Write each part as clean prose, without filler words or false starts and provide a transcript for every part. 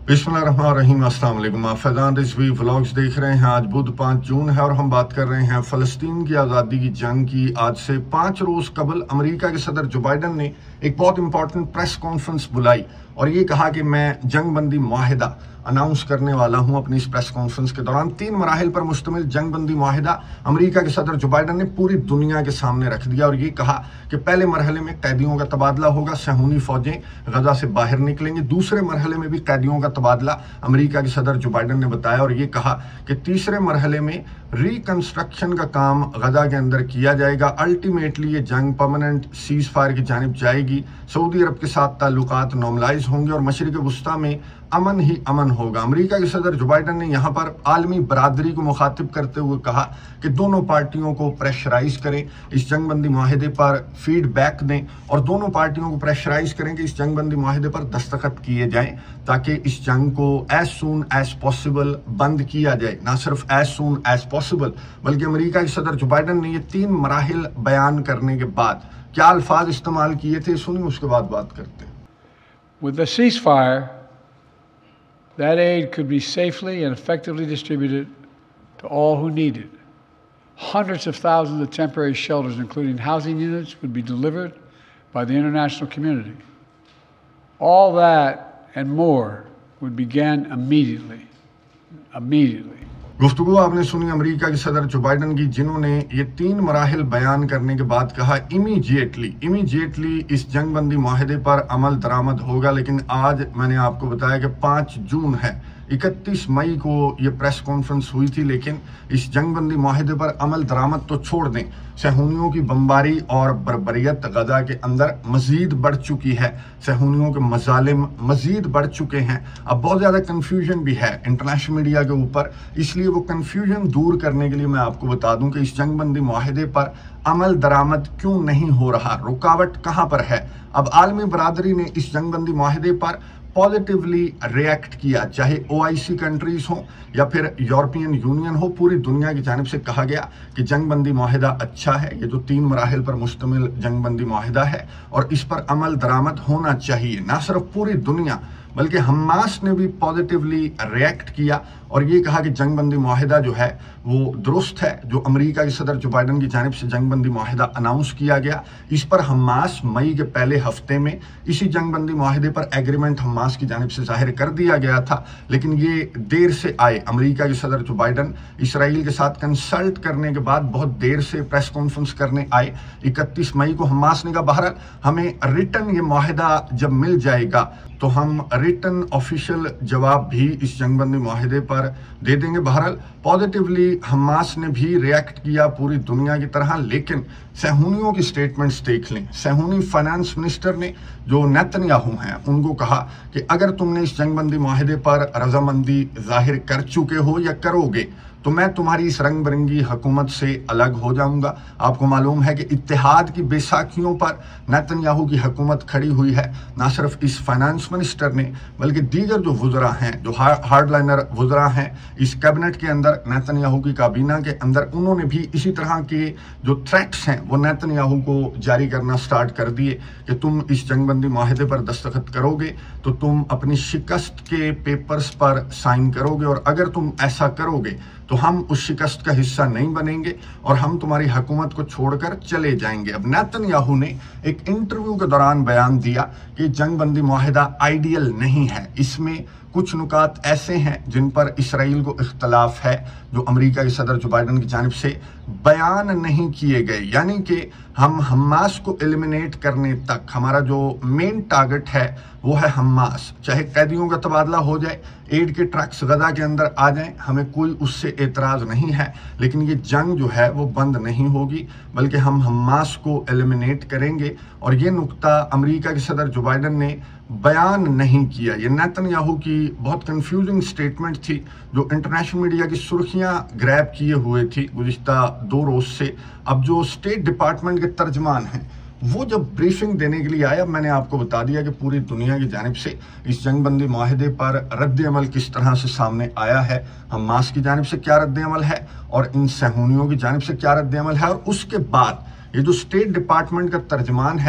बिस्मिल्लाहिर्रहमानिर्रहीम, अस्सलाम वालेकुम। आप फैजान रिजवी व्लॉग्स देख रहे हैं। आज बुध 5 जून है और हम बात कर रहे हैं फ़लस्तीन की आज़ादी की जंग की। आज से 5 रोज़ कबल अमेरिका के सदर जो बाइडन ने एक बहुत इंपॉर्टेंट प्रेस कॉन्फ्रेंस बुलाई और ये कहा कि मैं जंग बंदी मुआहिदा अनाउंस करने वाला हूं। अपनी इस प्रेस कॉन्फ्रेंस के दौरान 3 मराहिल पर मुश्तमिल जंग बंदी मुआहिदा अमेरिका के सदर जो बाइडन ने पूरी दुनिया के सामने रख दिया और ये कहा कि पहले मरहले में कैदियों का तबादला होगा, सहूनी फौजें गजा से बाहर निकलेंगी। दूसरे मरहले में भी कैदियों का तबादला अमेरिका के सदर जो बाइडन ने बताया और ये कहा कि तीसरे मरहले में रिकंस्ट्रक्शन का काम गजा के अंदर किया जाएगा। अल्टीमेटली ये जंग परमानेंट सीज फायर की जानिब जाएगी। सऊदी अरब के साथ ताल्लुकात नॉर्मलाइज होंगे और मशरिक वुस्ता में अमन ही अमन होगा। अमेरिका के सदर जो बाइडन ने यहाँ पर आलमी बरादरी को मुखातिब करते हुए कहा कि दोनों पार्टियों को प्रेशराइज करें, इस जंगबंदी मुआहिदे पर फीडबैक दें और दोनों पार्टियों को प्रेशराइज करें कि इस जंगबंदी मुआहिदे पर दस्तखत किए जाएं ताकि इस जंग को एज सून एज पॉसिबल बंद किया जाए। ना सिर्फ एज सून एज पॉसिबल बल्कि अमेरिका के सदर जो बाइडन ने ये 3 मराहिल बयान करने के बाद क्या अल्फाज इस्तेमाल किए थे, सुनिए, उसके बाद बात करते हैं। With the ceasefire, that aid could be safely and effectively distributed to all who need it. Hundreds of thousands of temporary shelters, including housing units, would be delivered by the international community. All that and more would begin immediately. गुफ्तगू आपने सुनी America के सदर जो Biden की, जिन्होंने ये 3 मराहिल बयान करने के बाद कहा इमीडिएटली इस जंगबंदी मुआहिदे पर अमल दरामद होगा। लेकिन आज मैंने आपको बताया कि 5 जून है, 31 मई को ये प्रेस कॉन्फ्रेंस हुई थी, लेकिन इस जंगबंदी मुआहिदे पर अमल दरामद तो छोड़ दें, सहूनियों की बमबारी और बर्बरियत गजा के अंदर मजीद बढ़ चुकी है। सहूनियों के मजालिम मजीद बढ़ चुके हैं। अब बहुत ज़्यादा कन्फ्यूजन भी है इंटरनेशनल मीडिया के ऊपर, इसलिए वो कन्फ्यूजन दूर करने के लिए मैं आपको बता दूं कि इस जंगबंदी मुआहिदे पर अमल दरामद क्यों नहीं हो रहा, रुकावट कहाँ पर है। अब आलमी बरादरी ने इस जंगबंदी मुआहिदे पर पॉजिटिवली रिएक्ट किया, चाहे OIC कंट्रीज हो या फिर यूरोपियन यूनियन हो। पूरी दुनिया की जानिब से कहा गया कि जंगबंदी मुआहिदा अच्छा है, ये जो 3 मराहिल पर मुश्तमिल जंगबंदी मुआहिदा है और इस पर अमल दरामद होना चाहिए। ना सिर्फ पूरी दुनिया बल्कि हमास ने भी पॉजिटिवली रिएक्ट किया और ये कहा कि जंगबंदी मुआहिदा जो है वो दुरुस्त है। जो अमेरिका के सदर जो बाइडन की जानिब से जंगबंदी मुआहिदा अनाउंस किया गया, इस पर हमास मई के पहले हफ्ते में इसी जंगबंदी मुआहिदे पर एग्रीमेंट हमास की जानिब से जाहिर कर दिया गया था, लेकिन ये देर से आए। अमेरिका के सदर जो बाइडन इसराइल के साथ कंसल्ट करने के बाद बहुत देर से प्रेस कॉन्फ्रेंस करने आए। 31 मई को हमास ने कहा बहरहाल हमें रिटर्न ये मुआहिदा जब मिल जाएगा तो हम रिटर्न ऑफिशियल जवाब भी इस जंगबंदी मुआहिदे पर दे देंगे। बहरहाल पॉजिटिवली हमास ने भी रिएक्ट किया पूरी दुनिया की तरह, लेकिन सहूनियों की स्टेटमेंट्स देख लें। सहूनी फाइनेंस मिनिस्टर ने, जो नेतन्याहू हैं, उनको कहा कि अगर तुमने इस जंगबंदी मुआहिदे पर रजामंदी जाहिर कर चुके हो या करोगे तो मैं तुम्हारी इस रंग बिरंगी हुकूमत से अलग हो जाऊंगा। आपको मालूम है कि इत्तेहाद की बैसाखियों पर नेतन्याहू की हुकूमत खड़ी हुई है। ना सिर्फ इस फाइनेंस मिनिस्टर ने बल्कि दीगर जो वुज़रा हैं, जो हार्डलाइनर वुज़रा हैं इस कैबिनेट के अंदर, नेतन्याहू की काबीना के अंदर, उन्होंने भी इसी तरह के जो थ्रेट्स हैं वो नेतन्याहू को जारी करना स्टार्ट कर दिए कि तुम इस जंगबंदी मुआहिदे पर दस्तखत करोगे तो तुम अपनी शिकस्त के पेपर्स पर साइन करोगे और अगर तुम ऐसा करोगे तो हम उस शिकस्त का हिस्सा नहीं बनेंगे और हम तुम्हारी हुकूमत को छोड़कर चले जाएंगे। अब नेतन्याहू ने एक इंटरव्यू के दौरान बयान दिया कि जंगबंदी मुआहिदा आइडियल नहीं है, इसमें कुछ नुकात ऐसे हैं जिन पर इसराइल को इख्तलाफ है जो अमेरिका के सदर जो बाइडन की जानिब से बयान नहीं किए गए। यानी कि हम हमास को एलिमिनेट करने तक हमारा जो मेन टारगेट है वो है हमास। चाहे कैदियों का तबादला हो जाए, एड के ट्रक्स गजा के अंदर आ जाएं, हमें कोई उससे एतराज़ नहीं है, लेकिन ये जंग जो है वो बंद नहीं होगी बल्कि हम हमास को एलिमिनेट करेंगे। और ये नुक्ता अमेरिका के सदर जो बाइडन ने बयान नहीं किया। ये नेतन्याहू की बहुत कंफ्यूजिंग स्टेटमेंट थी जो इंटरनेशनल मीडिया की सुर्खियां ग्रैब किए हुए थी गुज़िश्ता 2 रोज से। अब जो स्टेट डिपार्टमेंट के तर्जमान हैं वो जब ब्रीफिंग देने के लिए आया, मैंने आपको बता दिया कि पूरी दुनिया की जानिब से इस जंगबंदी मुआहिदे पर रद्द अमल किस तरह से सामने आया है, हमास की जानिब से क्या रद्द अमल है और इन सहूनियों की जानिब से क्या रद्द अमल है। और उसके बाद ये जो स्टेट डिपार्टमेंट का तर्जमान है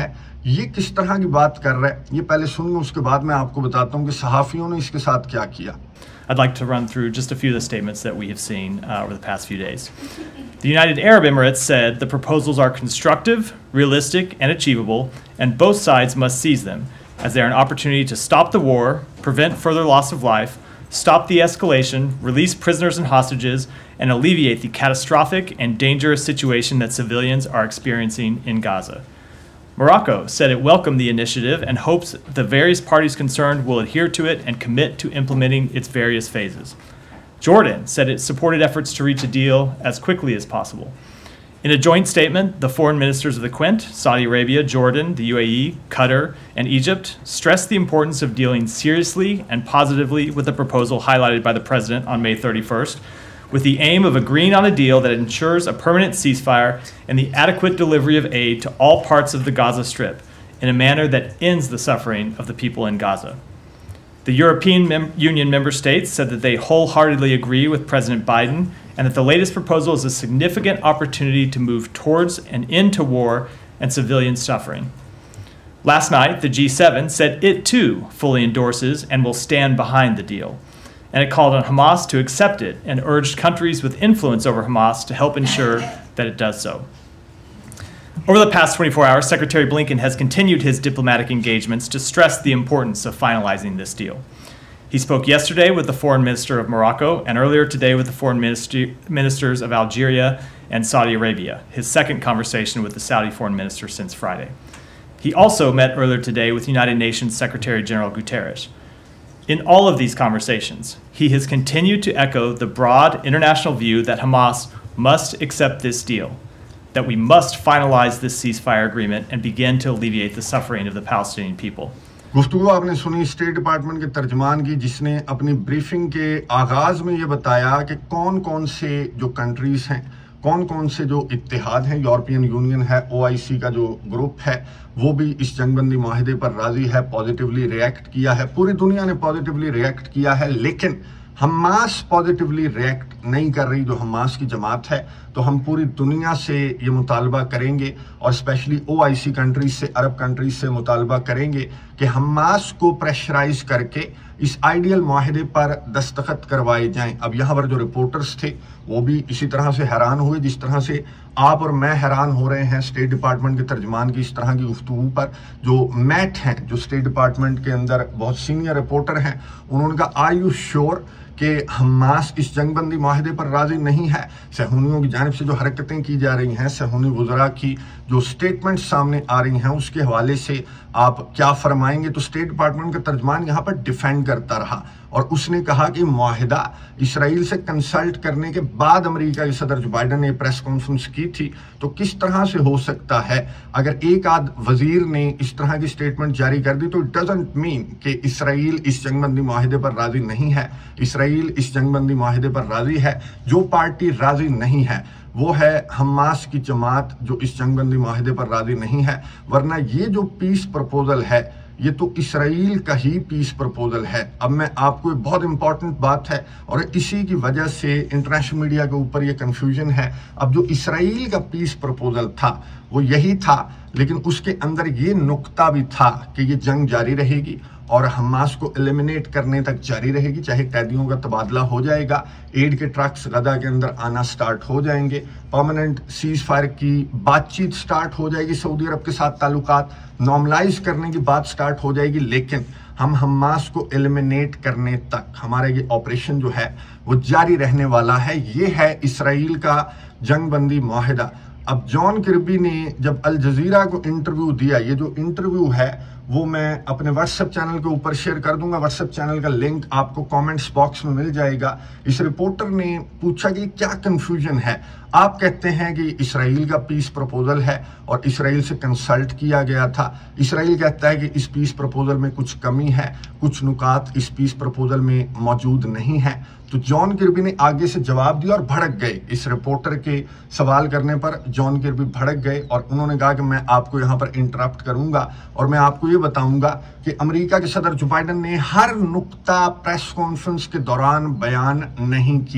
ये किस तरह की बात कर रहा है, ये पहले सुनिए, उसके बाद मैं आपको बताता हूँ कि सहाफ़ियों ने इसके साथ क्या किया। I'd like to run through just a few of the statements that we have seen over the past few days. The United Arab Emirates said the proposals are constructive, realistic, and achievable, and both sides must seize them, as they are an opportunity to stop the war, prevent further loss of life, stop the escalation, release prisoners and hostages, and alleviate the catastrophic and dangerous situation that civilians are experiencing in Gaza. Morocco said it welcomed the initiative and hopes the various parties concerned will adhere to it and commit to implementing its various phases. Jordan said it supported efforts to reach a deal as quickly as possible. In a joint statement, the foreign ministers of the Quint, Saudi Arabia, Jordan, the UAE, Qatar, and Egypt stressed the importance of dealing seriously and positively with the proposal highlighted by the president on May 31st, with the aim of agreeing on a deal that ensures a permanent ceasefire and the adequate delivery of aid to all parts of the Gaza Strip in a manner that ends the suffering of the people in Gaza. The European Union member states said that they wholeheartedly agree with President Biden and that the latest proposal is a significant opportunity to move towards an end to war and civilian suffering. Last night, the G7 said it too fully endorses and will stand behind the deal. And it called on Hamas to accept it and urged countries with influence over Hamas to help ensure that it does so. Over the past 24 hours, Secretary Blinken has continued his diplomatic engagements to stress the importance of finalizing this deal. He spoke yesterday with the foreign minister of Morocco and earlier today with the foreign ministers of Algeria and Saudi Arabia, his second conversation with the Saudi foreign minister since Friday. He also met earlier today with United Nations Secretary General Guterres. In all of these conversations, he has continued to echo the broad international view that Hamas must accept this deal, that we must finalize this ceasefire agreement and begin to alleviate the suffering of the Palestinian people. गुफ्तगू आपने सुनी state department के तर्जमान की, जिसने अपनी briefing के आगाज में ये बताया कि कौन कौन से जो कंट्रीज हैं, कौन कौन से जो इत्तेहाद हैं, यूरोपियन यूनियन है, OIC का जो ग्रुप है, वो भी इस जंगबंदी माहिदे पर राजी है, पॉजिटिवली रिएक्ट किया है, पूरी दुनिया ने पॉजिटिवली रिएक्ट किया है। लेकिन हमास पॉजिटिवली रिएक्ट नहीं कर रही, जो हमास की जमात है। तो हम पूरी दुनिया से ये मुतालबा करेंगे और स्पेशली OIC कंट्रीज से, अरब कंट्रीज से मुतालबा करेंगे कि हमास को प्रेशराइज करके इस आइडियल माहिदे पर दस्तखत करवाए जाएं। अब यहाँ पर जो रिपोर्टर्स थे वो भी इसी तरह से हैरान हुए जिस तरह से आप और मैं हैरान हो रहे हैं स्टेट डिपार्टमेंट के तर्जमान की इस तरह की गुफ्तगू पर। जो मैट हैं, जो स्टेट डिपार्टमेंट के अंदर बहुत सीनियर रिपोर्टर हैं, उन्होंने कहा, आर यू श्योर कि हमास इस जंगबंदी माहिदे पर राजी नहीं है? सहूनियों की जानिब से जो हरकतें की जा रही हैं, सहूनी वज़रा की जो स्टेटमेंट सामने आ रही हैं, उसके हवाले से आप क्या फरमाएंगे? तो स्टेट डिपार्टमेंट का तर्जमान यहाँ पर डिफेंड करता रहा और उसने कहा कि माहिदा इसराइल से कंसल्ट करने के बाद अमेरिका के सदर जो बाइडन ने प्रेस कॉन्फ्रेंस की थी, तो किस तरह से हो सकता है अगर एक आध वजीर ने इस तरह की स्टेटमेंट जारी कर दी? तो इट डजंट मीन कि इसराइल इस जंगबंदी माहिदे पर राजी नहीं है। इसराइल इस जंगबंदी माहिदे पर राजी है। जो पार्टी राजी नहीं है वो है हमास की जमात, जो इस जंगबंदी माहिदे पर राजी नहीं है। वरना ये जो पीस प्रपोजल है, ये तो इसराइल का ही पीस प्रपोजल है। अब मैं आपको एक बहुत इंपॉर्टेंट बात है और इसी की वजह से इंटरनेशनल मीडिया के ऊपर ये कंफ्यूजन है। अब जो इसराइल का पीस प्रपोजल था वो यही था, लेकिन उसके अंदर ये नुक्ता भी था कि ये जंग जारी रहेगी और हमास को एलिमिनेट करने तक जारी रहेगी, चाहे कैदियों का तबादला हो जाएगा, एड के ट्रक्स गदा के अंदर आना स्टार्ट हो जाएंगे, परमानेंट सीज फायर की बातचीत स्टार्ट हो जाएगी, सऊदी अरब के साथ ताल्लुकात नॉर्मलाइज करने की बात स्टार्ट हो जाएगी। लेकिन हम हमास को एलिमिनेट करने तक हमारा ये ऑपरेशन जो है वो जारी रहने वाला है। ये है इसराइल का जंगबंदी माहिदा। अब जॉन किर्बी ने जब अल जजीरा को इंटरव्यू दिया, ये जो इंटरव्यू है वो मैं अपने व्हाट्सएप चैनल के ऊपर शेयर कर दूंगा। व्हाट्सएप चैनल का लिंक आपको कमेंट्स बॉक्स में मिल जाएगा। इस रिपोर्टर ने पूछा कि क्या कंफ्यूजन है? आप कहते हैं कि इसराइल का पीस प्रपोजल है और इसराइल से कंसल्ट किया गया था। इसराइल कहता है कि इस पीस प्रपोजल में कुछ कमी है, कुछ नुकात इस पीस प्रपोजल में मौजूद नहीं है। तो जॉन किर्बी ने आगे से जवाब दिया और भड़क गए। इस रिपोर्टर के सवाल करने पर जॉन किर्बी भड़क गए और उन्होंने कहा कि मैं आपको यहाँ पर इंटरप्ट करूंगा और मैं आपको ये बताऊंगा कि अमेरिका के सदर जो बाइडन ने हर नुक्ता प्रेस कॉन्फ्रेंस के दौरान बयान नहीं किया।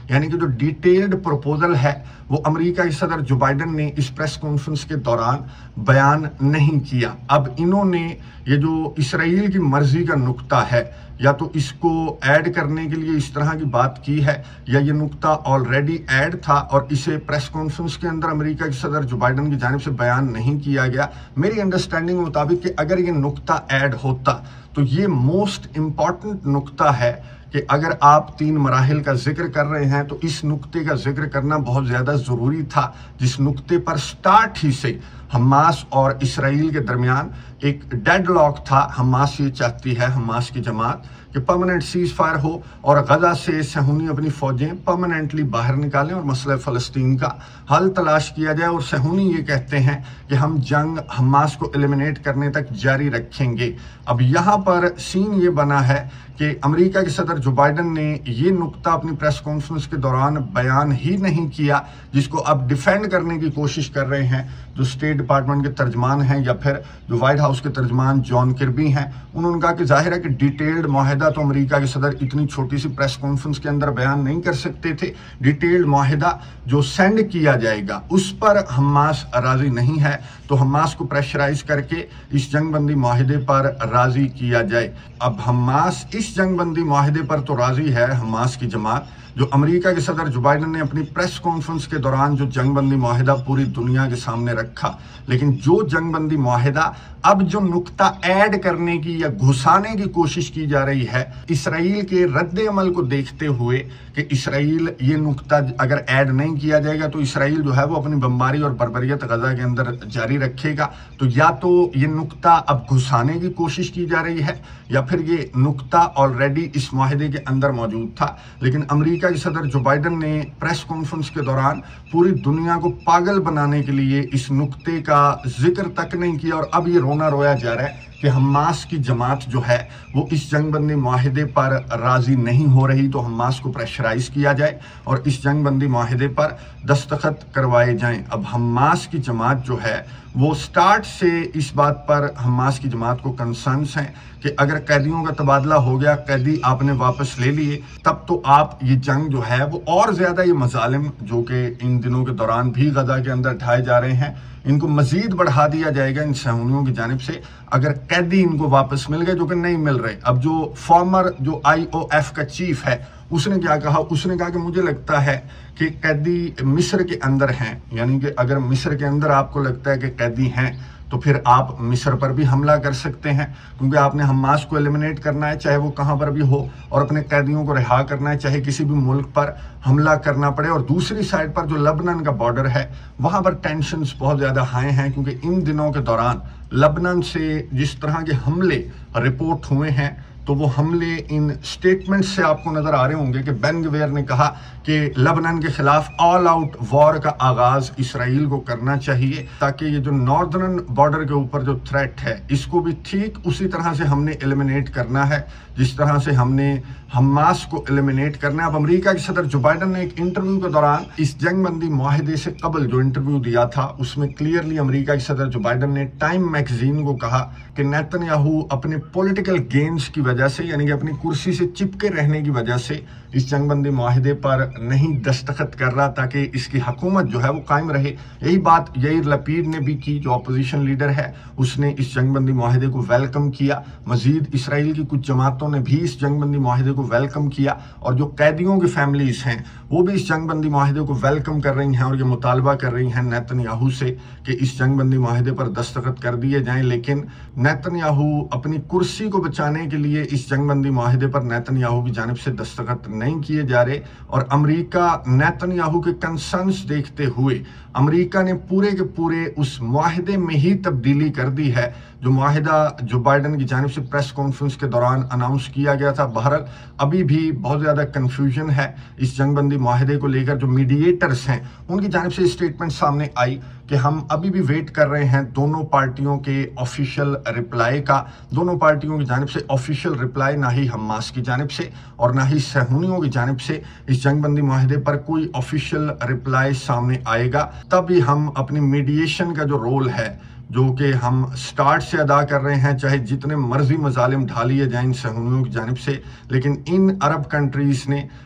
यानी कि जो डिटेल्ड प्रपोजल है वो अमेरिका के सदर जो बाइडन ने इस प्रेस कॉन्फ्रेंस के दौरान बयान नहीं किया। अब इन्होंने ये जो इसराइल की मर्जी का नुक्ता है, या तो इसको ऐड करने के लिए इस तरह की बात की है, या ये नुक्ता ऑलरेडी ऐड था और इसे प्रेस कॉन्फ्रेंस के अंदर अमेरिका के सदर जो बाइडन की जानिब से बयान नहीं किया गया। मेरी अंडरस्टैंडिंग के मुताबिक कि अगर ये नुक्ता ऐड होता तो ये मोस्ट इंपॉर्टेंट नुक्ता है कि अगर आप 3 मराहिल का जिक्र कर रहे हैं तो इस नुक्ते का जिक्र करना बहुत ज्यादा जरूरी था, जिस नुक्ते पर स्टार्ट ही से हमास और इसराइल के दरमियान एक डेडलॉक था। हमास ये चाहती है, हमास की जमात, कि परमानेंट सीज फायर हो और गजा से सहूनी अपनी फौजें परमानेंटली बाहर निकालें और मसला फ़लस्तीन का हल तलाश किया जाए। और सहूनी ये कहते हैं कि हम जंग हमास को एलिमिनेट करने तक जारी रखेंगे। अब यहाँ पर सीन ये बना है कि अमेरिका के सदर जो बाइडन ने ये नुक्ता अपनी प्रेस कॉन्फ्रेंस के दौरान बयान ही नहीं किया, जिसको अब डिफेंड करने की कोशिश कर रहे हैं जो स्टेट डिपार्टमेंट के तर्जमान हैं या फिर जो व्हाइट हाउस के तर्जमान जॉन किर्बी हैं। उन्होंने कहा कि जाहिर है कि डिटेल्ड माहिदा तो अमेरिका के सदर इतनी छोटी सी प्रेस कॉन्फ्रेंस के अंदर बयान नहीं कर सकते थे। डिटेल्ड माहिदा जो सेंड किया जाएगा उस पर हमास राजी नहीं है, तो हमास को प्रेशराइज करके इस जंगबंदी माहिदे पर राजी किया जाए। अब हमास इस जंगबंदी माहिदे पर तो राजी है, हमास की जमात, जो अमेरिका के सदर जो बाइडन ने अपनी प्रेस कॉन्फ्रेंस के दौरान जो जंगबंदी माहिदा पूरी दुनिया के सामने रखा, लेकिन जो जंगबंदी माहिदा अब जो नुक्ता ऐड करने की या घुसाने की कोशिश की जा रही है इसराइल के रद्द अमल को देखते हुए कि इसराइल ये नुक्ता अगर ऐड नहीं किया जाएगा तो इसराइल जो है वो अपनी बमबारी और बर्बरियत गजा के अंदर जारी रखेगा। तो या तो ये नुक्ता अब घुसाने की कोशिश की जा रही है या फिर ये नुक्ता ऑलरेडी इस माहिदे के अंदर मौजूद था, लेकिन अमेरिका के सदर जो बाइडन ने प्रेस कॉन्फ्रेंस के दौरान पूरी दुनिया को पागल बनाने के लिए इस नुक्ते का जिक्र तक नहीं किया। और अब ये रोना रोया जा रहा है कि हमास की जमात जो है वो इस जंगबंदी माहिदे पर राजी नहीं हो रही, तो हमास को प्रेशराइज किया जाए और इस जंगबंदी माहिदे पर दस्तखत करवाए जाएं। अब हमास की जमात जो है वो स्टार्ट से इस बात पर हमास की जमात को कंसर्न्स हैं कि अगर कैदियों का तबादला हो गया, कैदी आपने वापस ले लिए, तब तो आप ये जंग जो है वो और ज्यादा ये मजालिम जो कि इन दिनों के दौरान भी गजा के अंदर ढाए जा रहे हैं, इनको मजीद बढ़ा दिया जाएगा इन सहूनियों की जानिब से अगर कैदी इनको वापस मिल गए, जो कि नहीं मिल रहे। अब जो फॉर्मर जो IOF का चीफ है उसने क्या कहा, उसने कहा कि मुझे लगता है कि कैदी मिस्र के अंदर हैं, यानी कि अगर मिस्र के अंदर आपको लगता है कि कैदी हैं तो फिर आप मिस्र पर भी हमला कर सकते हैं, क्योंकि आपने हमास को एलिमिनेट करना है चाहे वो कहां पर भी हो, और अपने कैदियों को रिहा करना है चाहे किसी भी मुल्क पर हमला करना पड़े। और दूसरी साइड पर जो लेबनान का बॉर्डर है वहां पर टेंशन्स बहुत ज्यादा हाई हैं, क्योंकि इन दिनों के दौरान लेबनान से जिस तरह के हमले रिपोर्ट हुए हैं तो वो हमले इन स्टेटमेंट से आपको नजर आ रहे होंगे कि बेन गवेर ने कहा कि लेबनान के खिलाफ ऑल आउट वॉर का आगाज इसराइल को करना चाहिए, ताकि ये जो नॉर्दर्न बॉर्डर के ऊपर जो थ्रेट है इसको भी ठीक उसी तरह से हमने एलिमिनेट करना है जिस तरह से हमने हमास को एलिमिनेट करना है। अब अमेरिका के सदर जो बाइडन ने एक इंटरव्यू के दौरान इस जंगबंदी माहिदे से कबल जो इंटरव्यू दिया था उसमें क्लियरली अमेरिका के सदर जो बाइडन ने टाइम मैगजीन को कहा कि नेतन्याहू अपने पॉलिटिकल गेन्स की वजह से, यानी कि अपनी कुर्सी से चिपके रहने की वजह से इस जंगबंदी माहिदे पर नहीं दस्तखत कर रहा ताकि इसकी हुकूमत जो है वो कायम रहे। यही बात याइर लपीड ने भी की, जो अपोजिशन लीडर है, उसने इस जंगबंदी माहिदे को वेलकम किया। मजीद इसराइल की कुछ जमातों ने भी इस जंगबंदी माहिदे को वेलकम किया और जो कैदियों की फैमिलीज हैं वो भी इस जंगबंदी माहिदे को वेलकम कर रही हैं और ये मुतालबा कर रही हैं नेतन्याहू से कि इस जंगबंदी माहिदे पर दस्तखत कर दिए जाएं। लेकिन नेतन्याहू अपनी कुर्सी को बचाने के लिए इस जंगबंदी माहिदे पर नेतन्याहू की जानिब से दस्तखत नहीं किए जा रहे, और अमेरिका नेतन्याहू के कंसर्न्स देखते हुए अमेरिका ने पूरे के पूरे उस माहिदे में ही तब्दीली कर दी है जो माहिदा जो बाइडन की जानिब से प्रेस कॉन्फ्रेंस के दौरान अनाउंस किया गया था। बहरहाल अभी भी बहुत ज्यादा कंफ्यूजन है इस जंगबंदी माहिदे को लेकर। जो मीडिएटर्स हैं उनकी जानिब से स्टेटमेंट सामने आई कि हम अभी भी वेट कर रहे हैं दोनों पार्टियों के ऑफिशियल रिप्लाई का। दोनों पार्टियों की जानिब से ऑफिशियल रिप्लाई ना ही हमास की जानिब से और ना ही सहूनियों की जानिब से इस जंगबंदी माहिदे पर कोई ऑफिशियल रिप्लाई सामने आएगा, तभी हम अपनी मीडिएशन का जो रोल है जो कि हम स्टार्ट से अदा कर रहे हैं, चाहे जितने मर्जी मजालिम ढालिए जाएं सहूनियों की जानिब से, लेकिन इन अरब कंट्रीज ने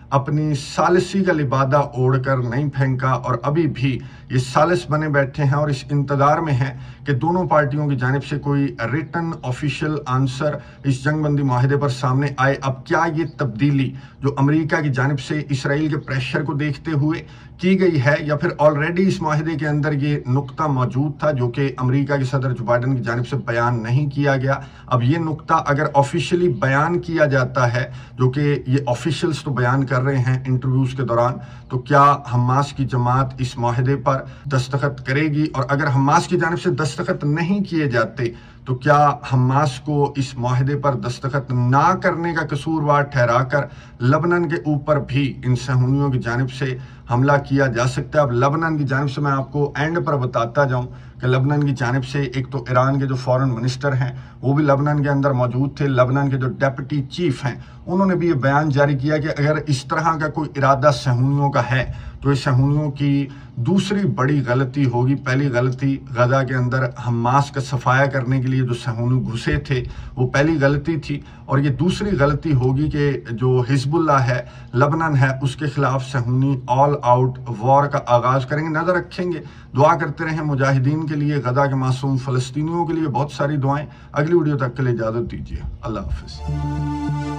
अपनी सालिसी का लिबादा ओढ़कर नहीं फेंका और अभी भी ये सालिस बने बैठे हैं और इस इंतजार में हैं कि दोनों पार्टियों की जानिब से कोई रिटन ऑफिशियल आंसर इस जंगबंदी माहिदे पर सामने आए। अब क्या ये तब्दीली जो अमेरिका की जानिब से इसराइल के प्रेशर को देखते हुए की गई है या फिर ऑलरेडी इस माहिदे के अंदर ये नुक्ता मौजूद था जो कि अमेरिका के सदर जो बाइडन की जानिब से बयान नहीं किया गया। अब ये नुक्ता अगर ऑफिशियली बयान किया जाता है, जो कि ये ऑफिशियल्स तो बयान कर रहे हैं इंटरव्यूज के दौरान, तो क्या हमास की जमात इस माहिदे पर दस्तखत करेगी? और अगर हमास की जानिब से दस्तखत नहीं किए जाते तो क्या हमास को इस माहिदे पर दस्तखत ना करने का कसूरवार ठहराकर लबनान के ऊपर भी इन सहूनियों की जानिब से हमला किया जा सकता है? अब लबनान की जानिब से मैं आपको एंड पर बताता जाऊं कि लबनान की जानिब से एक तो ईरान के जो फॉरेन मिनिस्टर हैं वो भी लबनान के अंदर मौजूद थे। लबनान के जो डेप्यूटी चीफ हैं उन्होंने भी ये बयान जारी किया कि अगर इस तरह का कोई इरादा सहूनियों का है तो ये सहूनियों की दूसरी बड़ी गलती होगी। पहली गलती गजा के अंदर हमास का सफाया करने के लिए जो सहूनी घुसे थे वो पहली गलती थी, और ये दूसरी गलती होगी कि जो हिजबुल्लाह है लबनान है उसके खिलाफ सहूनी ऑल आउट वॉर का आगाज करेंगे। नजर रखेंगे, दुआ करते रहें मुजाहिदीन के लिए, गजा के मासूम फलस्तीनियों के लिए बहुत सारी दुआएं। अगली वीडियो तक के लिए इजाजत दीजिए। अल्लाह हाफिज।